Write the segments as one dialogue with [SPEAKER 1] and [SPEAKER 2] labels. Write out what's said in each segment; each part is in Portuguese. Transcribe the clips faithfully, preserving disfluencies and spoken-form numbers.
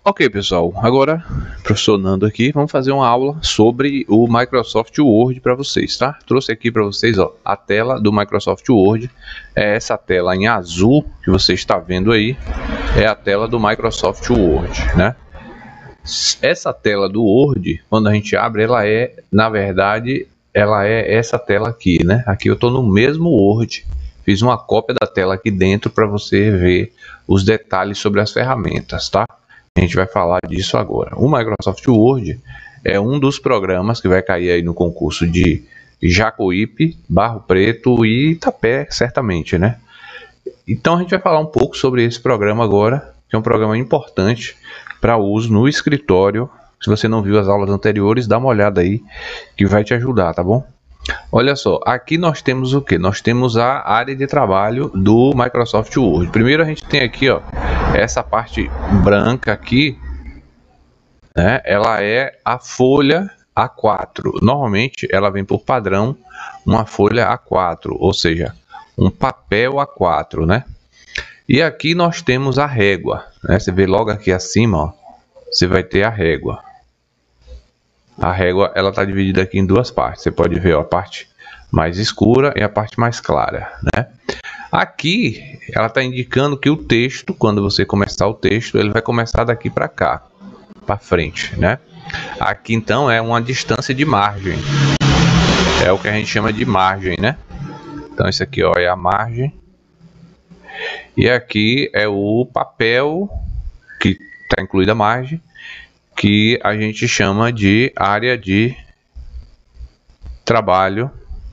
[SPEAKER 1] Ok, pessoal, agora, professor Nando aqui, vamos fazer uma aula sobre o Microsoft Word para vocês, tá? Trouxe aqui para vocês, ó, a tela do Microsoft Word. É essa tela em azul que você está vendo aí, é a tela do Microsoft Word, né? Essa tela do Word, quando a gente abre, ela é, na verdade, ela é essa tela aqui, né? Aqui eu estou no mesmo Word, fiz uma cópia da tela aqui dentro para você ver os detalhes sobre as ferramentas, tá? A gente vai falar disso agora. O Microsoft Word é um dos programas que vai cair aí no concurso de Jacuípe, Barro Preto e Itapé, certamente, né? Então a gente vai falar um pouco sobre esse programa agora, que é um programa importante para uso no escritório. Se você não viu as aulas anteriores, dá uma olhada aí que vai te ajudar, tá bom? Olha só, aqui nós temos o que? Nós temos a área de trabalho do Microsoft Word. Primeiro a gente tem aqui, ó, essa parte branca aqui, né? Ela é a folha A quatro. Normalmente ela vem por padrão uma folha A quatro, ou seja, um papel A quatro, né? E aqui nós temos a régua, né? Você vê logo aqui acima, ó, você vai ter a régua. A régua, ela está dividida aqui em duas partes. Você pode ver, ó, a parte mais escura e a parte mais clara, né? Aqui, ela está indicando que o texto, quando você começar o texto, ele vai começar daqui para cá, para frente, né? Aqui, então, é uma distância de margem. É o que a gente chama de margem, né? Então, isso aqui, ó, é a margem. E aqui é o papel, que está incluída a margem, que a gente chama de área de trabalho,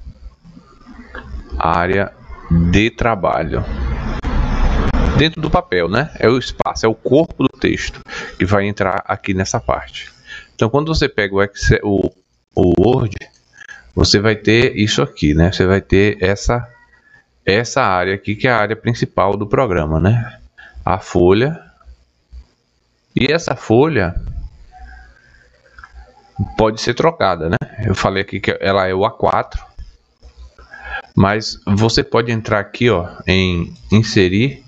[SPEAKER 1] área de trabalho, dentro do papel, né? É o espaço, é o corpo do texto que vai entrar aqui nessa parte. Então, quando você pega o, Excel, o, o Word, você vai ter isso aqui, né? Você vai ter essa, essa área aqui, que é a área principal do programa, né? A folha. E essa folha pode ser trocada, né? Eu falei aqui que ela é o A quatro, mas você pode entrar aqui, ó, em inserir,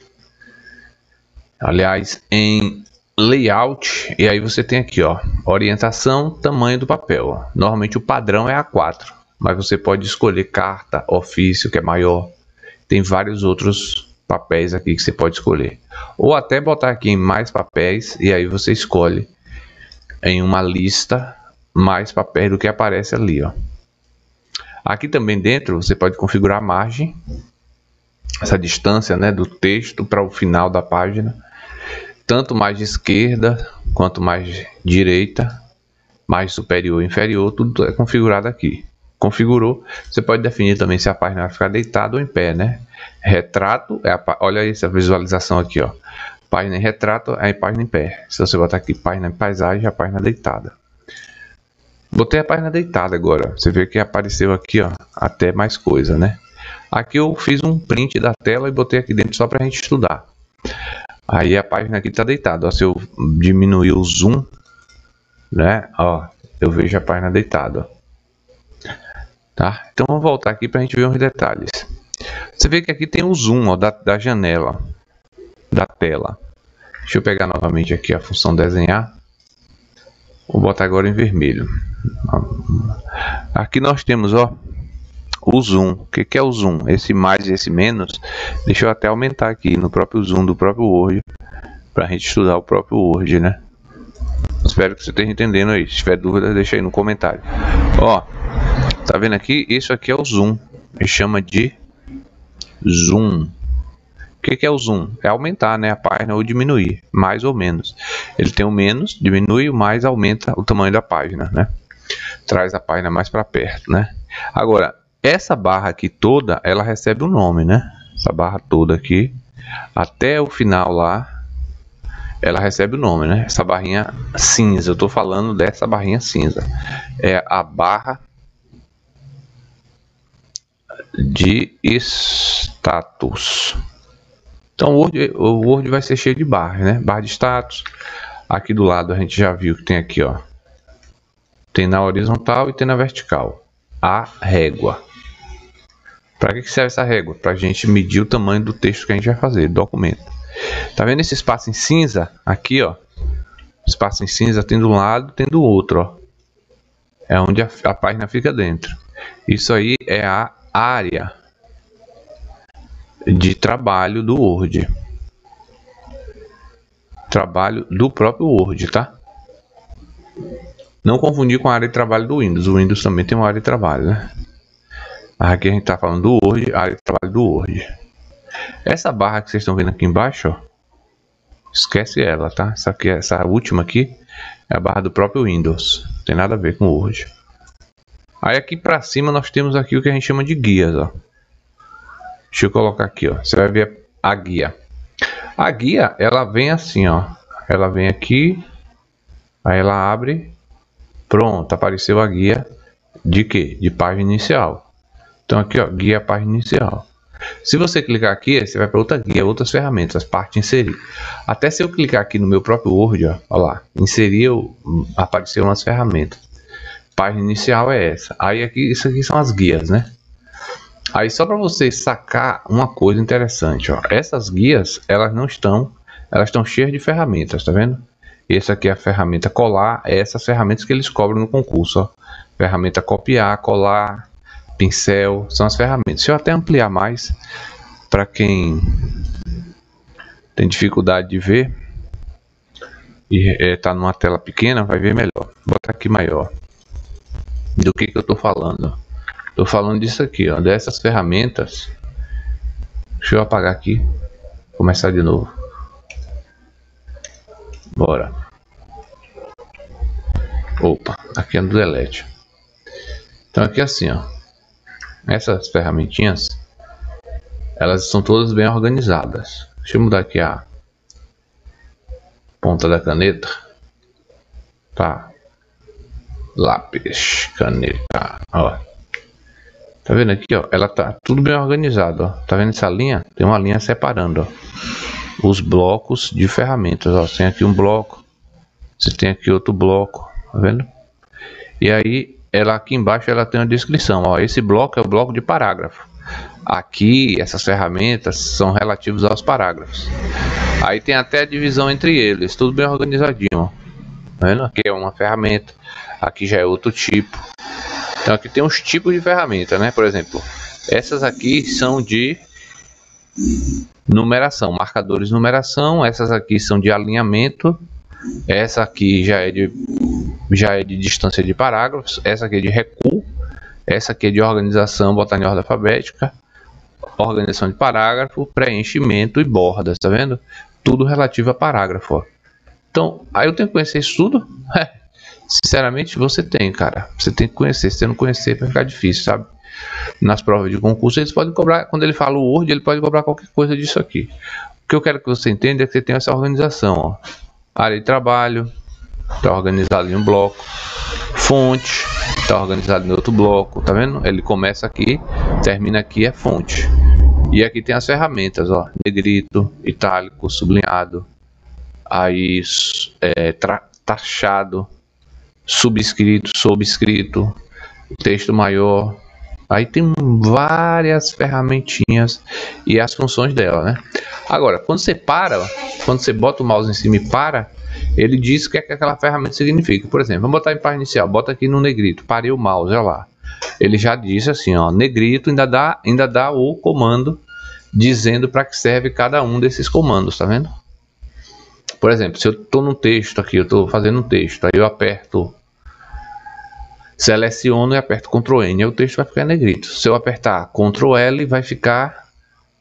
[SPEAKER 1] aliás, em layout, e aí você tem aqui, ó, orientação, tamanho do papel, ó. Normalmente o padrão é A quatro, mas você pode escolher carta, ofício, que é maior. Tem vários outros papéis aqui que você pode escolher, ou até botar aqui em mais papéis, e aí você escolhe em uma lista mais papéis do que aparece ali, ó. Aqui também dentro você pode configurar a margem, essa distância, né, do texto para o final da página, tanto mais de esquerda quanto mais de direita, mais superior e inferior, tudo é configurado aqui. Configurou, você pode definir também se a página vai ficar deitada ou em pé, né? Retrato, é a, olha aí essa visualização aqui, ó. Página em retrato, é página em pé. Se você botar aqui página em paisagem, a página deitada. Botei a página deitada agora. Você vê que apareceu aqui, ó, até mais coisa, né? Aqui eu fiz um print da tela e botei aqui dentro só para a gente estudar. Aí a página aqui está deitada. Ó, se eu diminuir o zoom, né? Ó, eu vejo a página deitada. Ó. Tá? Então vamos voltar aqui para a gente ver uns detalhes. Você vê que aqui tem o zoom, ó, da, da janela, da tela. Deixa eu pegar novamente aqui a função desenhar. Vou botar agora em vermelho. Aqui nós temos, ó, o zoom. O que que é o zoom? Esse mais e esse menos. Deixa eu até aumentar aqui no próprio zoom do próprio Word, para a gente estudar o próprio Word, né? Espero que você esteja entendendo aí. Se tiver dúvida, deixa aí no comentário. Ó, tá vendo aqui? Isso aqui é o zoom. A gente chama de zoom. O que que é o zoom? É aumentar, né, a página ou diminuir, mais ou menos. Ele tem o menos, diminui, o mais aumenta o tamanho da página, né? Traz a página mais para perto, né? Agora, essa barra aqui toda, ela recebe um nome, né? Essa barra toda aqui, até o final lá, ela recebe o nome, né? Essa barrinha cinza, eu tô falando dessa barrinha cinza. É a barra de status. Então o Word, o Word vai ser cheio de barras, né? Barra de status. Aqui do lado a gente já viu que tem aqui, ó. Tem na horizontal e tem na vertical. A régua. Para que serve essa régua? Para a gente medir o tamanho do texto que a gente vai fazer, documento. Tá vendo esse espaço em cinza? Aqui, ó. espaço em cinza tem do lado, tem do outro, ó. É onde a, a página fica dentro. Isso aí é a área de trabalho do Word. Trabalho do próprio Word, tá? Não confundir com a área de trabalho do Windows. O Windows também tem uma área de trabalho, né? Mas aqui a gente tá falando do Word, a área de trabalho do Word. Essa barra que vocês estão vendo aqui embaixo, ó, esquece ela, tá? Essa aqui, essa última aqui, é a barra do próprio Windows. Não tem nada a ver com o Word. Aí aqui para cima nós temos aqui o que a gente chama de guias, ó. Deixa eu colocar aqui, ó. Você vai ver a guia. A guia, ela vem assim, ó. Ela vem aqui, aí ela abre, pronto, apareceu a guia de quê? De página inicial. Então aqui, ó, guia página inicial. Se você clicar aqui, você vai para outra guia, outras ferramentas, parte inserir. Até se eu clicar aqui no meu próprio Word, ó, ó lá, inserir, eu, apareceu umas ferramentas. Página inicial é essa. Aí aqui, isso aqui são as guias, né? Aí só para você sacar uma coisa interessante, ó. Essas guias, elas não estão, elas estão cheias de ferramentas, tá vendo? Essa aqui é a ferramenta colar, é essas ferramentas que eles cobram no concurso, ó. Ferramenta copiar, colar, pincel, são as ferramentas. Se eu até ampliar mais, para quem tem dificuldade de ver e é, tá numa tela pequena, vai ver melhor. Vou botar aqui maior. Do que que eu tô falando? Tô falando disso aqui, ó, dessas ferramentas. Deixa eu apagar aqui, começar de novo. Bora. Opa, aqui é no delete. Então aqui assim, ó. Essas ferramentinhas, elas são todas bem organizadas. Deixa eu mudar aqui a ponta da caneta. Tá. Lápis, caneta, ó. Tá vendo aqui, ó? Ela tá tudo bem organizado, ó. Tá vendo essa linha? Tem uma linha separando, ó, os blocos de ferramentas, ó. Tem aqui um bloco, você tem aqui outro bloco, tá vendo? E aí, ela aqui embaixo, ela tem uma descrição, ó. Esse bloco é o bloco de parágrafo. Aqui, essas ferramentas são relativas aos parágrafos. Aí tem até a divisão entre eles, tudo bem organizadinho, ó. Tá vendo? Aqui é uma ferramenta, aqui já é outro tipo. Então aqui tem uns tipos de ferramenta, né? Por exemplo, essas aqui são de numeração, marcadores de numeração. Essas aqui são de alinhamento. Essa aqui já é de já é de distância de parágrafos. Essa aqui é de recuo. Essa aqui é de organização, botar em ordem alfabética, organização de parágrafo, preenchimento e bordas, tá vendo? Tudo relativo a parágrafo, ó. Então, aí eu tenho que conhecer isso tudo? Sinceramente, você tem, cara. Você tem que conhecer. Se você não conhecer, vai ficar difícil, sabe? Nas provas de concurso, eles podem cobrar. Quando ele fala o Word, ele pode cobrar qualquer coisa disso aqui. O que eu quero que você entenda é que você tem essa organização, ó. Área de trabalho, tá organizado em um bloco. Fonte, tá organizado em outro bloco, tá vendo? Ele começa aqui, termina aqui, é fonte. E aqui tem as ferramentas, ó. Negrito, itálico, sublinhado. Aí, é, taxado, subscrito, sobrescrito, texto maior. Aí tem várias ferramentinhas e as funções dela, né? Agora, quando você para, quando você bota o mouse em cima e para, ele diz o que é que aquela ferramenta significa. Por exemplo, vamos botar em página inicial, bota aqui no negrito, parei o mouse, olha lá. Ele já disse assim, ó, negrito, ainda dá, ainda dá o comando dizendo para que serve cada um desses comandos, tá vendo? Por exemplo, se eu estou no texto aqui, eu estou fazendo um texto, aí eu aperto, seleciono e aperto control N, aí o texto vai ficar em negrito. Se eu apertar control L, vai ficar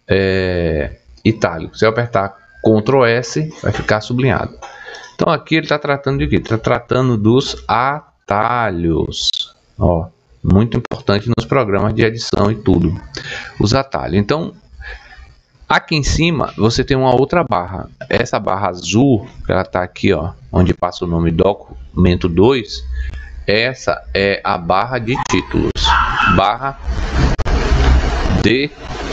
[SPEAKER 1] é, itálico. Se eu apertar control S, vai ficar sublinhado. Então aqui ele está tratando de quê? Está tratando dos atalhos. Ó, muito importante nos programas de edição e tudo. Os atalhos. Então, aqui em cima você tem uma outra barra. Essa barra azul, que ela está aqui, ó, onde passa o nome documento dois. Essa é a barra de títulos. Barra de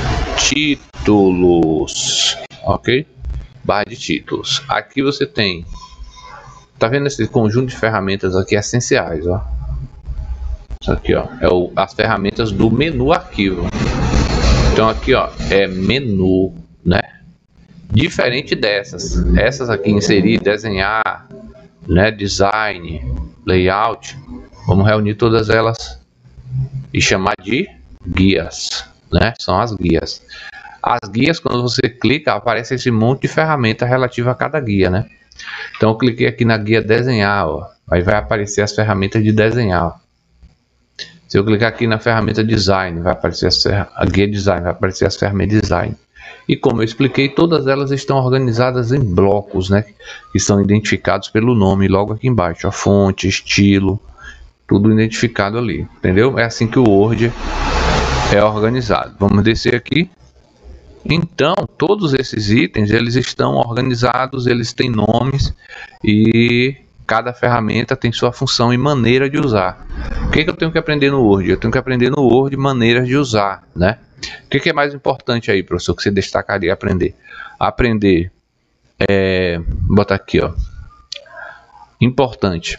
[SPEAKER 1] títulos. Ok? Barra de títulos. Aqui você tem. Tá vendo esse conjunto de ferramentas aqui essenciais, ó? Isso aqui, ó, é o, as ferramentas do menu arquivo. Então aqui, ó, é menu, né? Diferente dessas. Essas aqui, inserir, desenhar, né, design, layout, vamos reunir todas elas e chamar de guias, né? São as guias. As guias, quando você clica, aparece esse monte de ferramenta relativa a cada guia, né? Então eu cliquei aqui na guia desenhar, ó, aí vai aparecer as ferramentas de desenhar. Se eu clicar aqui na ferramenta design, vai aparecer a guia design, vai aparecer as ferramentas design. E como eu expliquei, todas elas estão organizadas em blocos, né? Que são identificados pelo nome logo aqui embaixo, a fonte, estilo, tudo identificado ali, entendeu? É assim que o Word é organizado. Vamos descer aqui. Então, todos esses itens, eles estão organizados, eles têm nomes e cada ferramenta tem sua função e maneira de usar. O que, que eu tenho que aprender no Word? Eu tenho que aprender no Word maneiras de usar, né? O que, que é mais importante aí, professor, que você destacaria aprender? Aprender, é, vou botar aqui, ó, importante.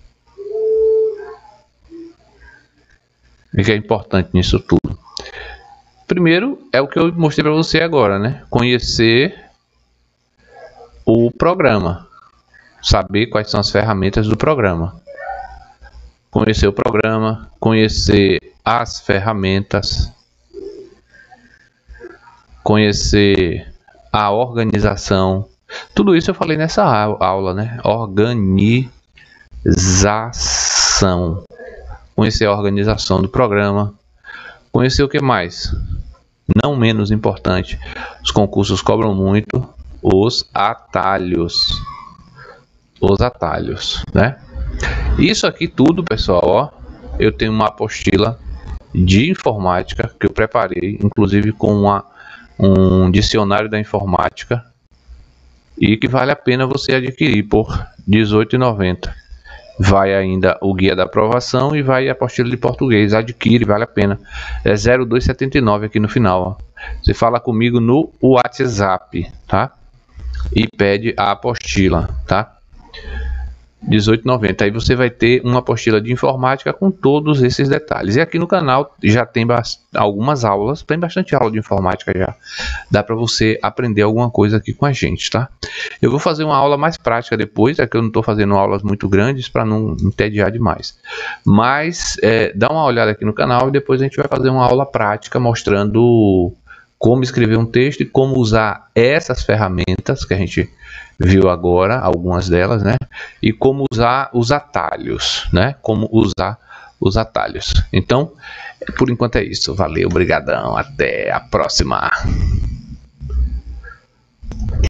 [SPEAKER 1] O que é importante nisso tudo? Primeiro, é o que eu mostrei para você agora, né? Conhecer o programa. Saber quais são as ferramentas do programa. Conhecer o programa, conhecer as ferramentas, conhecer a organização. Tudo isso eu falei nessa aula, né? Organização. Conhecer a organização do programa. Conhecer o que mais? Não menos importante, os concursos cobram muito os atalhos. Os atalhos, né? Isso aqui tudo, pessoal, ó, eu tenho uma apostila de informática que eu preparei, inclusive com uma, um dicionário da informática, e que vale a pena você adquirir por dezoito reais e noventa centavos. Vai ainda o guia da aprovação e vai a apostila de português. Adquire, vale a pena. É zero dois setenta e nove aqui no final, ó. Você fala comigo no WhatsApp, tá? E pede a apostila, tá? dezoito reais e noventa centavos. Aí você vai ter uma apostila de informática com todos esses detalhes. E aqui no canal já tem algumas aulas, tem bastante aula de informática já. Dá para você aprender alguma coisa aqui com a gente, tá? Eu vou fazer uma aula mais prática depois, é que eu não estou fazendo aulas muito grandes para não entediar demais. Mas é, dá uma olhada aqui no canal e depois a gente vai fazer uma aula prática mostrando como escrever um texto e como usar essas ferramentas que a gente viu agora, algumas delas, né? E como usar os atalhos, né? Como usar os atalhos. Então, por enquanto é isso. Valeu, brigadão, até a próxima.